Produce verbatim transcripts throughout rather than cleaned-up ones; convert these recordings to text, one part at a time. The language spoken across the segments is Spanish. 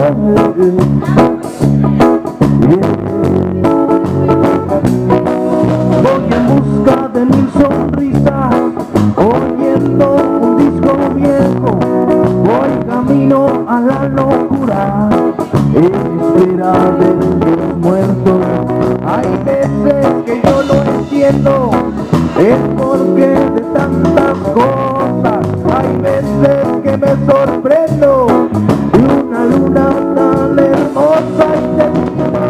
Voy en busca de mil sonrisas, oyendo un disco viejo. Voy camino a la locura, en espera de los muertos. Hay veces que yo no entiendo el porqué de tantas cosas. Hay veces que me sorprendo de una luna tan hermosa y te digo,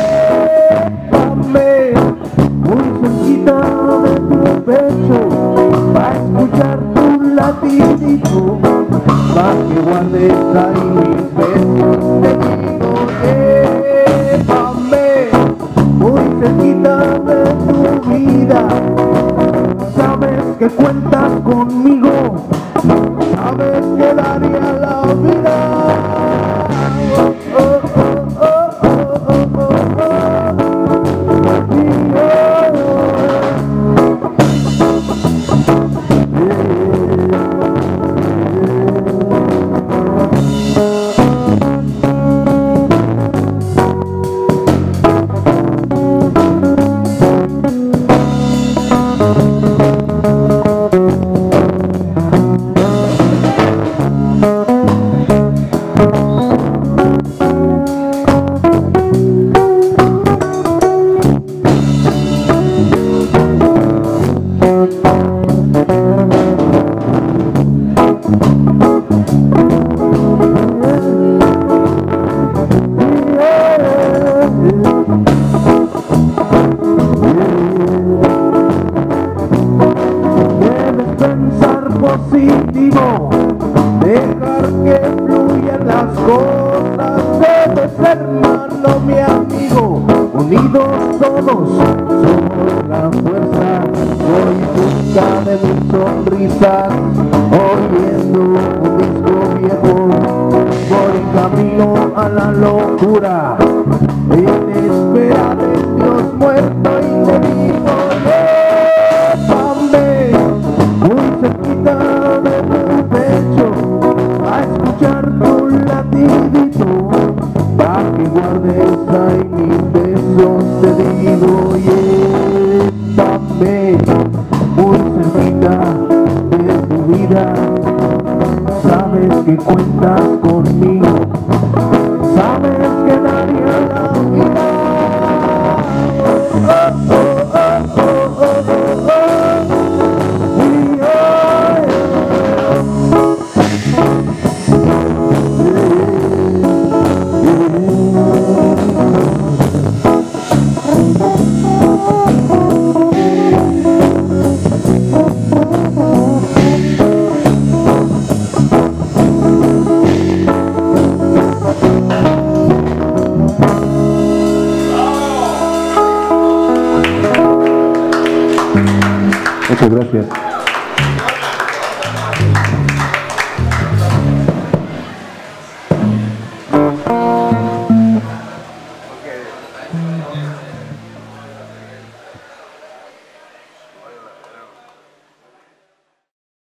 llévame muy cerquita de tu pecho, para escuchar tu latidito, para que guardes ahí mis besos. Te digo, llévame muy cerquita de tu vida. Sabes que cuentas conmigo, sabes que daría la vida. Oh, oh, oh, oh, oh, oh, oh, oh. Y, positivo, dejar que fluyan las cosas. Debes ser, hermano, mi amigo, unidos todos somos la fuerza. Voy en busca de mis sonrisas, oyendo un disco viejo. Voy camino a la locura, en espera de Dios muerto. Y te digo, llévame muy cerquita de tu pecho, a escuchar tu latidito, para que guardes ahí mis besos. Te digo, llévame muy cerquita de tu vida. Sabes que cuentas conmigo, sabes que daría la vida. Oh, oh, oh, oh, oh, oh, oh. Muchas gracias.